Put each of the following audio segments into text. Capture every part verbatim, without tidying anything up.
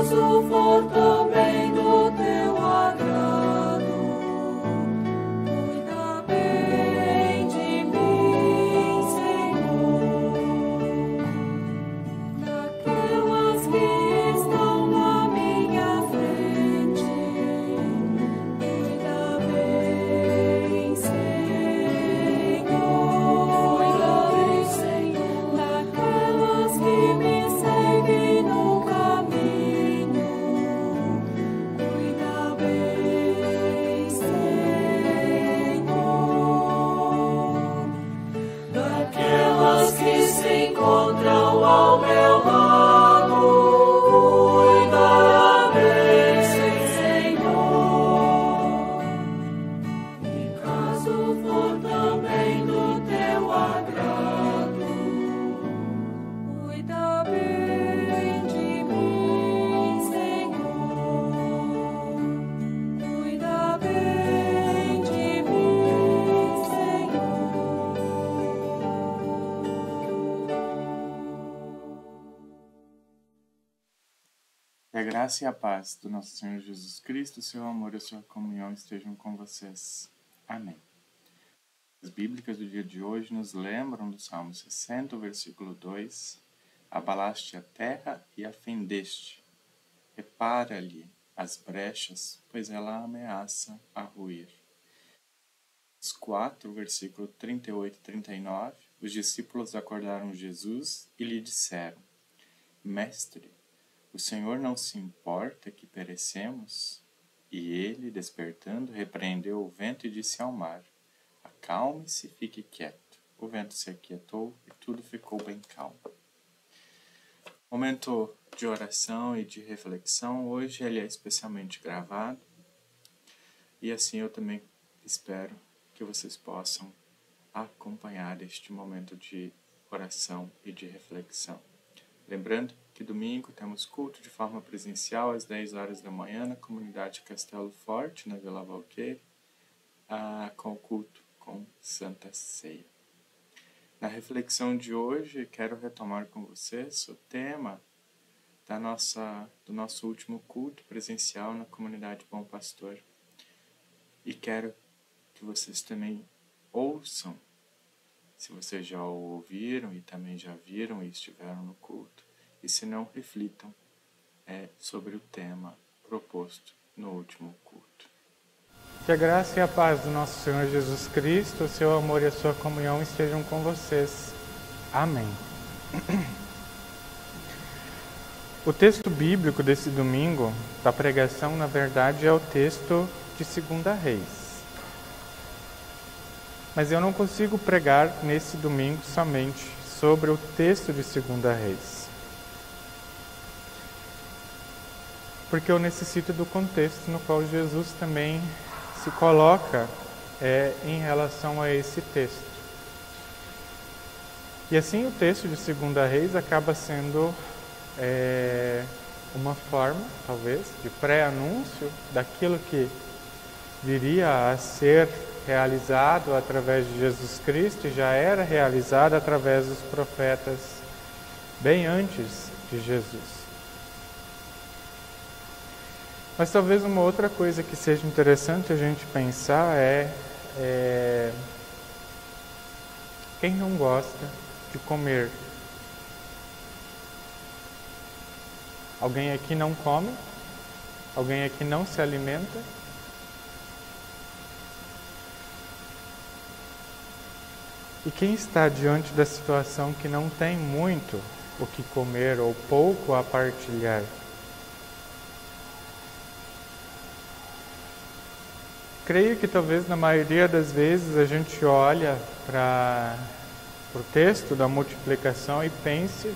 caso for também do teu agrado, cuida bem de mim, Senhor, daquelas que estão na minha frente, cuida bem, Senhor, cuida bem, Senhor, daquelas que me seguem no caminho, cuida bem, Senhor, daquelas que se encontram ao meu lado, cuida bem, Senhor, e caso for também do teu agrado, cuida bem de mim, Senhor, cuida bem de mim, Senhor. Que a graça e a paz do nosso Senhor Jesus Cristo, o seu amor e a sua comunhão estejam com vocês. Amém. As bíblicas do dia de hoje nos lembram do Salmo sessenta, versículo dois: Abalaste a terra e a fendeste. Repara-lhe as brechas, pois ela ameaça a ruir. Os quatro, versículo trinta e oito e trinta e nove, os discípulos acordaram Jesus e lhe disseram: Mestre, o Senhor não se importa que perecemos? E ele, despertando, repreendeu o vento e disse ao mar: Acalme-se, fique quieto. O vento se aquietou e tudo ficou bem calmo. Momento de oração e de reflexão. Hoje ele é especialmente gravado. E assim eu também espero que vocês possam acompanhar este momento de oração e de reflexão. Lembrando que domingo temos culto de forma presencial às dez horas da manhã na comunidade Castelo Forte, na Vila Valqueire, ah, com o culto com Santa Ceia. Na reflexão de hoje, quero retomar com vocês o tema da nossa, do nosso último culto presencial na comunidade Bom Pastor. E quero que vocês também ouçam, se vocês já o ouviram e também já viram e estiveram no culto, e se não, reflitam é, sobre o tema proposto no último culto. Que a graça e a paz do nosso Senhor Jesus Cristo, o seu amor e a sua comunhão estejam com vocês. Amém. O texto bíblico desse domingo, da pregação, na verdade, é o texto de Segunda Reis. Mas eu não consigo pregar nesse domingo somente sobre o texto de Segunda Reis, porque eu necessito do contexto no qual Jesus também se coloca é, em relação a esse texto. E assim o texto de Segunda Reis acaba sendo é, uma forma, talvez, de pré-anúncio daquilo que viria a ser realizado através de Jesus Cristo, e já era realizado através dos profetas bem antes de Jesus. Mas talvez uma outra coisa que seja interessante a gente pensar é, é quem não gosta de comer? Alguém aqui não come? Alguém aqui não se alimenta? E quem está diante da situação que não tem muito o que comer ou pouco a partilhar? Creio que talvez na maioria das vezes a gente olha para o texto da multiplicação e pense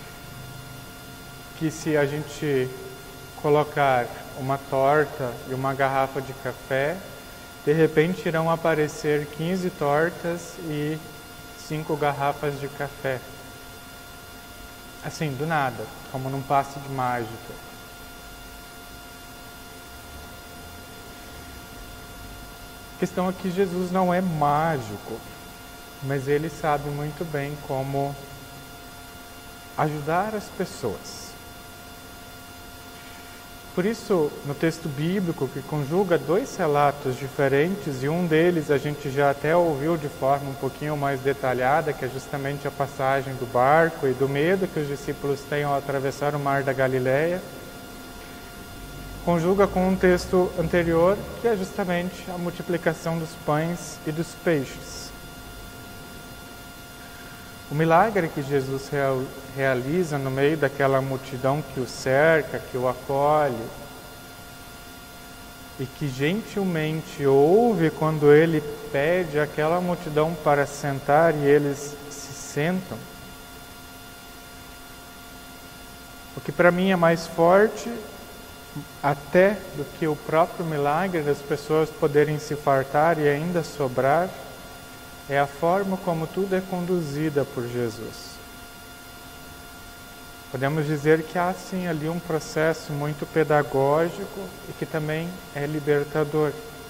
que se a gente colocar uma torta e uma garrafa de café, de repente irão aparecer quinze tortas e cinco garrafas de café. Assim, do nada, como num passe de mágica. A questão é que Jesus não é mágico, mas ele sabe muito bem como ajudar as pessoas. Por isso, no texto bíblico, que conjuga dois relatos diferentes, e um deles a gente já até ouviu de forma um pouquinho mais detalhada, que é justamente a passagem do barco e do medo que os discípulos têm ao atravessar o mar da Galileia, conjuga com um texto anterior, que é justamente a multiplicação dos pães e dos peixes. O milagre que Jesus realiza no meio daquela multidão que o cerca, que o acolhe, e que gentilmente ouve quando ele pede aquela multidão para sentar e eles se sentam. O que para mim é mais forte até do que o próprio milagre das pessoas poderem se fartar e ainda sobrar, é a forma como tudo é conduzida por Jesus. Podemos dizer que há sim ali um processo muito pedagógico e que também é libertador.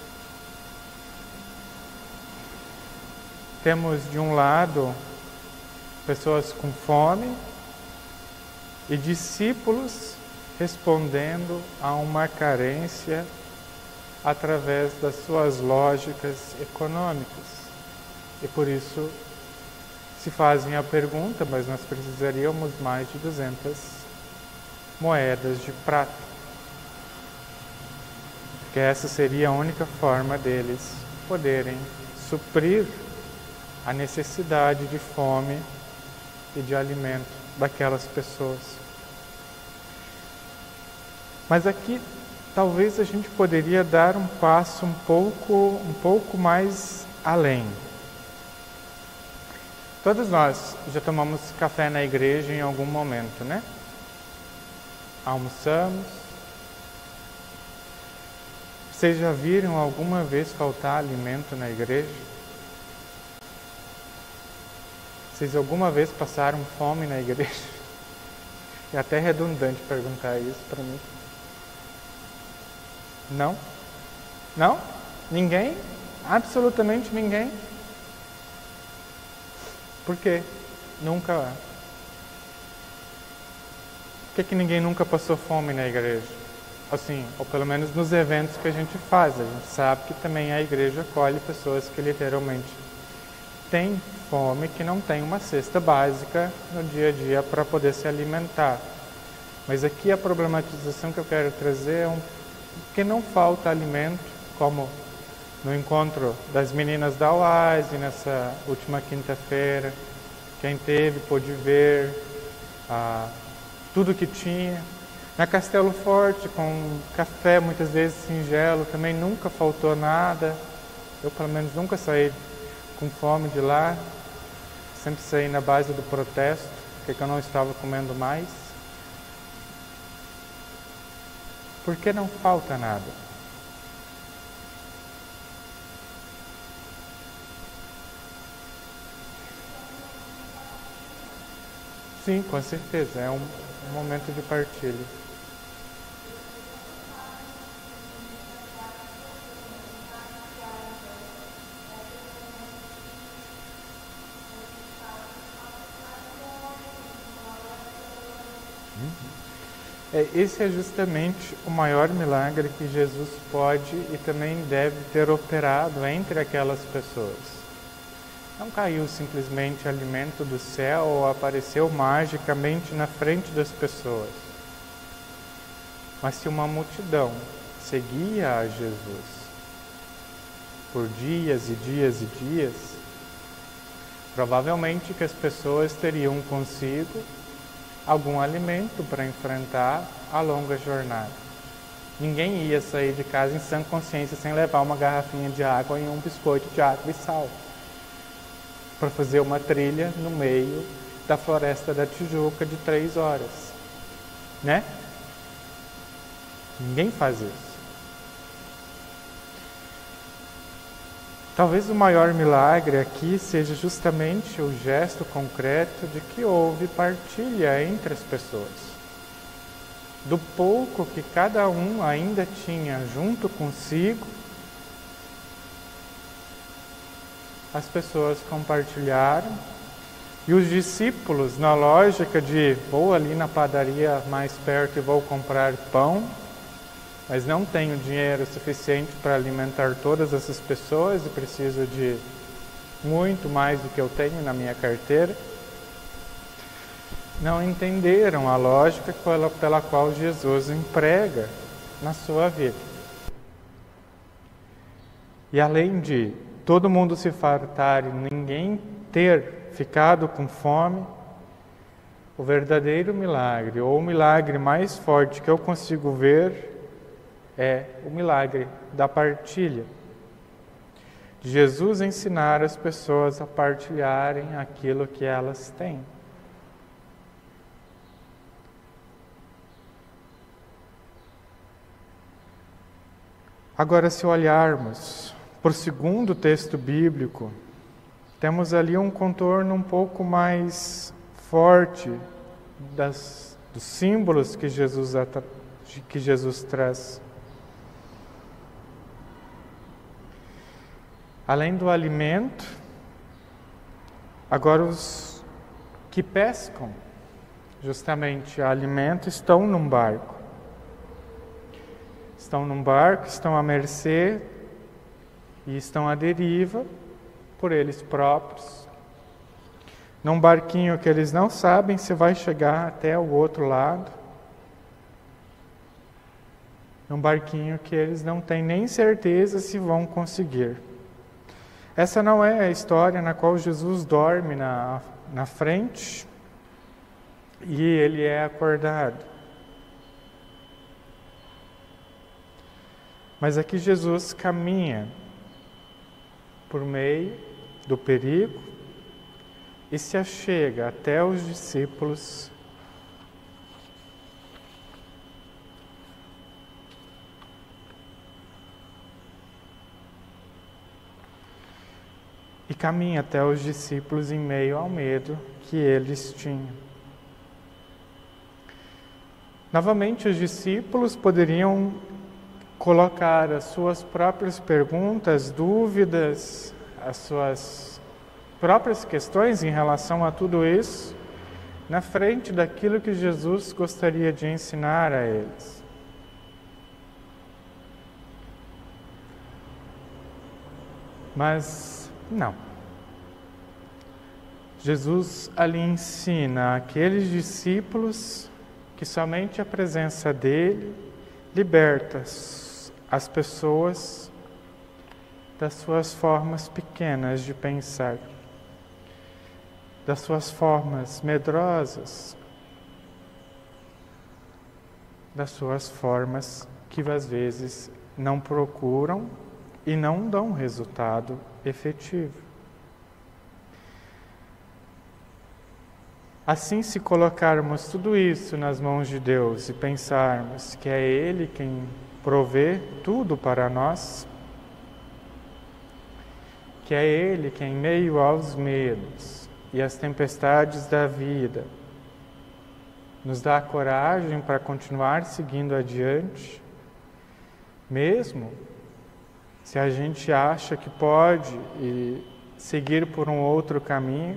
Temos de um lado pessoas com fome e discípulos respondendo a uma carência através das suas lógicas econômicas. E por isso se fazem a pergunta, mas nós precisaríamos mais de duzentas moedas de prata. Porque essa seria a única forma deles poderem suprir a necessidade de fome e de alimento daquelas pessoas. Mas aqui talvez a gente poderia dar um passo um pouco, um pouco mais além. Todos nós já tomamos café na igreja em algum momento, né? Almoçamos. Vocês já viram alguma vez faltar alimento na igreja? Vocês alguma vez passaram fome na igreja? É até redundante perguntar isso para mim. Não? Não? Ninguém? Absolutamente ninguém? Por quê? Nunca. Por que que ninguém nunca passou fome na igreja? Assim, ou pelo menos nos eventos que a gente faz. A gente sabe que também a igreja acolhe pessoas que literalmente têm fome, que não têm uma cesta básica no dia a dia para poder se alimentar. Mas aqui a problematização que eu quero trazer é um, que não falta alimento, como no encontro das meninas da Oase, nessa última quinta-feira. Quem teve pôde ver ah, tudo que tinha. Na Castelo Forte, com café muitas vezes singelo, também nunca faltou nada. Eu, pelo menos, nunca saí com fome de lá. Sempre saí na base do protesto, porque eu não estava comendo mais. Por que não falta nada? Sim, com certeza. É um, um momento de partilha. É, esse é justamente o maior milagre que Jesus pode e também deve ter operado entre aquelas pessoas. Não caiu simplesmente alimento do céu ou apareceu magicamente na frente das pessoas. Mas se uma multidão seguia a Jesus por dias e dias e dias, provavelmente que as pessoas teriam consigo algum alimento para enfrentar a longa jornada. Ninguém ia sair de casa em sã consciência sem levar uma garrafinha de água e um biscoito de água e sal para fazer uma trilha no meio da Floresta da Tijuca de três horas, né? Ninguém faz isso. Talvez o maior milagre aqui seja justamente o gesto concreto de que houve partilha entre as pessoas. Do pouco que cada um ainda tinha junto consigo, as pessoas compartilharam. E os discípulos, na lógica de vou ali na padaria mais perto e vou comprar pão, mas não tenho dinheiro suficiente para alimentar todas essas pessoas e preciso de muito mais do que eu tenho na minha carteira, não entenderam a lógica pela, pela qual Jesus emprega na sua vida. E além de todo mundo se fartar e ninguém ter ficado com fome, o verdadeiro milagre, ou o milagre mais forte que eu consigo ver, é o milagre da partilha. De Jesus ensinar as pessoas a partilharem aquilo que elas têm. Agora, se olharmos para o segundo texto bíblico, temos ali um contorno um pouco mais forte das, dos símbolos que Jesus, que Jesus traz. Além do alimento, agora os que pescam, justamente alimento, estão num barco. Estão num barco, estão à mercê e estão à deriva por eles próprios. Num barquinho que eles não sabem se vai chegar até o outro lado. Num barquinho que eles não têm nem certeza se vão conseguir. Essa não é a história na qual Jesus dorme na, na frente e ele é acordado. Mas aqui Jesus caminha por meio do perigo e se achega até os discípulos e caminha até os discípulos em meio ao medo que eles tinham. Novamente, os discípulos poderiam colocar as suas próprias perguntas, dúvidas, as suas próprias questões em relação a tudo isso, na frente daquilo que Jesus gostaria de ensinar a eles. Mas não. Jesus ali ensina àqueles discípulos que somente a presença dele liberta as pessoas das suas formas pequenas de pensar, das suas formas medrosas, das suas formas que às vezes não procuram e não dão resultado efetivo. Assim, se colocarmos tudo isso nas mãos de Deus e pensarmos que é Ele quem provê tudo para nós, que é Ele quem, em meio aos medos e às tempestades da vida, nos dá coragem para continuar seguindo adiante, mesmo se a gente acha que pode e seguir por um outro caminho,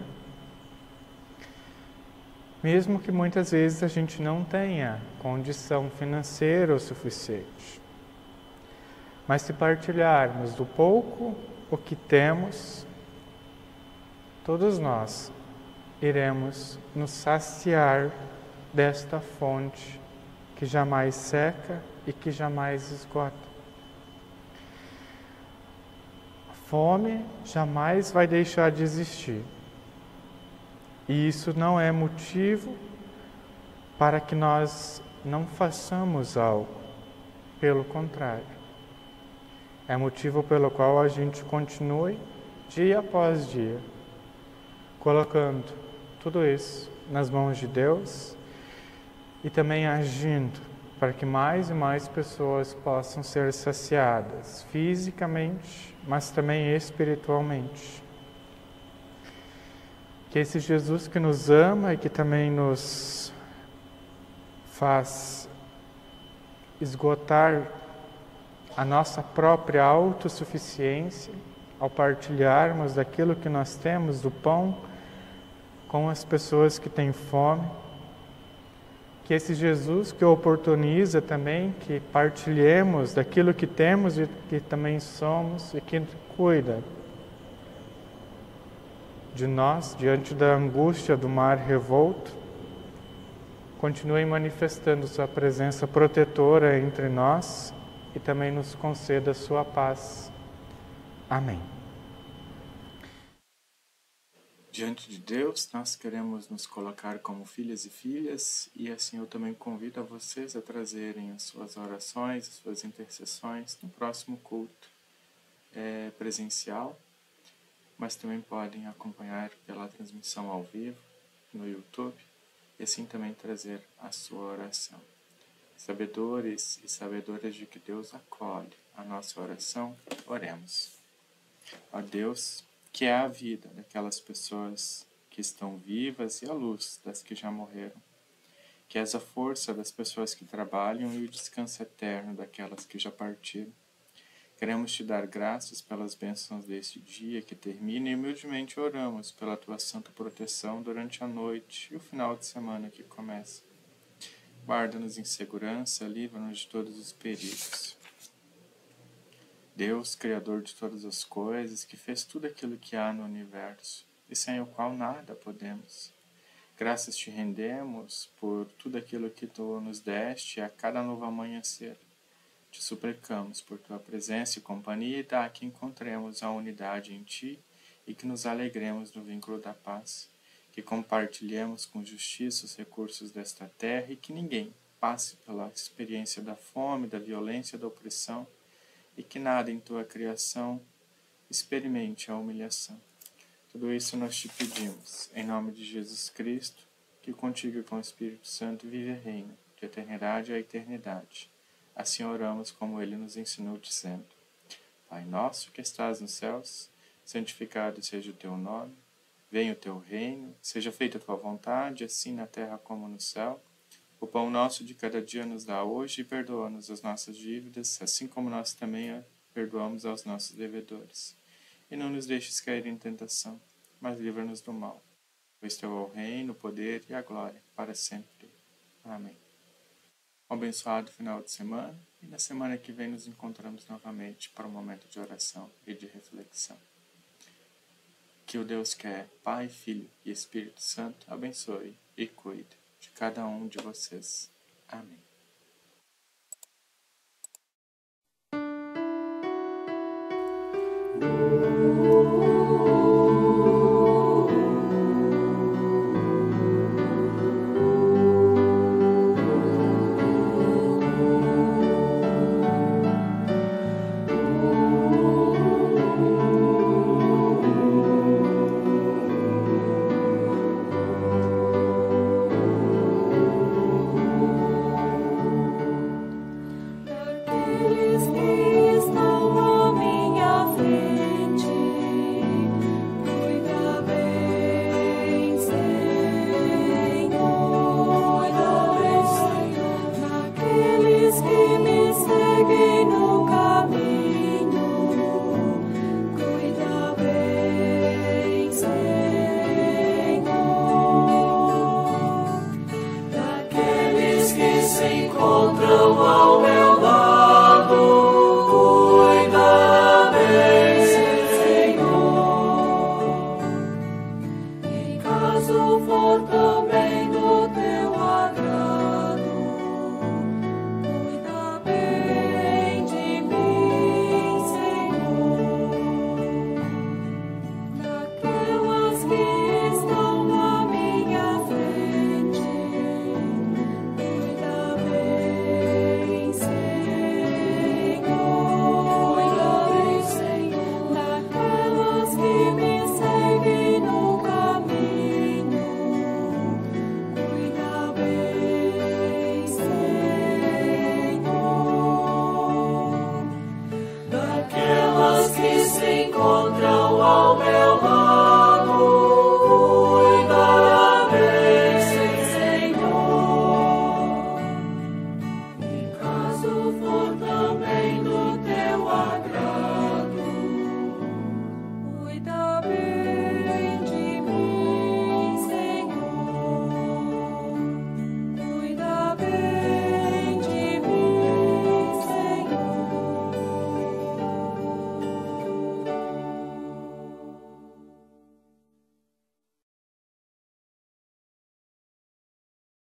mesmo que muitas vezes a gente não tenha condição financeira o suficiente. Mas se partilharmos do pouco o que temos, todos nós iremos nos saciar desta fonte que jamais seca e que jamais esgota. A fome jamais vai deixar de existir. E isso não é motivo para que nós não façamos algo. Pelo contrário, é motivo pelo qual a gente continue, dia após dia, colocando tudo isso nas mãos de Deus e também agindo para que mais e mais pessoas possam ser saciadas fisicamente, mas também espiritualmente. Que esse Jesus que nos ama e que também nos faz esgotar a nossa própria autossuficiência ao partilharmos daquilo que nós temos, do pão, com as pessoas que têm fome, que esse Jesus que oportuniza também, que partilhemos daquilo que temos e que também somos e que cuida de nós diante da angústia do mar revolto, continue manifestando sua presença protetora entre nós e também nos conceda sua paz. Amém. Diante de Deus, nós queremos nos colocar como filhas e filhas, e assim eu também convido a vocês a trazerem as suas orações, as suas intercessões no próximo culto é, presencial, mas também podem acompanhar pela transmissão ao vivo no YouTube, e assim também trazer a sua oração. Sabedores e sabedoras de que Deus acolhe a nossa oração, oremos. Ó Deus, que é a vida daquelas pessoas que estão vivas e a luz das que já morreram, que és a força das pessoas que trabalham e o descanso eterno daquelas que já partiram. Queremos te dar graças pelas bênçãos deste dia que termina e humildemente oramos pela tua santa proteção durante a noite e o final de semana que começa. Guarda-nos em segurança, livra-nos de todos os perigos. Deus, Criador de todas as coisas, que fez tudo aquilo que há no universo, e sem o qual nada podemos. Graças te rendemos por tudo aquilo que tu nos deste a cada novo amanhecer. Te suplicamos por tua presença e companhia, e dá que encontremos a unidade em ti e que nos alegremos no vínculo da paz, que compartilhemos com justiça os recursos desta terra e que ninguém passe pela experiência da fome, da violência, da opressão, e que nada em tua criação experimente a humilhação. Tudo isso nós te pedimos, em nome de Jesus Cristo, que contigo e com o Espírito Santo vive e reina, de eternidade a eternidade. Assim oramos como ele nos ensinou, dizendo: Pai nosso que estás nos céus, santificado seja o teu nome, venha o teu reino, seja feita a tua vontade, assim na terra como no céu. O pão nosso de cada dia nos dá hoje e perdoa-nos as nossas dívidas, assim como nós também perdoamos aos nossos devedores. E não nos deixes cair em tentação, mas livra-nos do mal. Pois teu é o reino, o poder e a glória, para sempre. Amém. Um abençoado final de semana, e na semana que vem nos encontramos novamente para um momento de oração e de reflexão. Que o Deus que é Pai, Filho e Espírito Santo abençoe e cuide de cada um de vocês. Amém. Peace.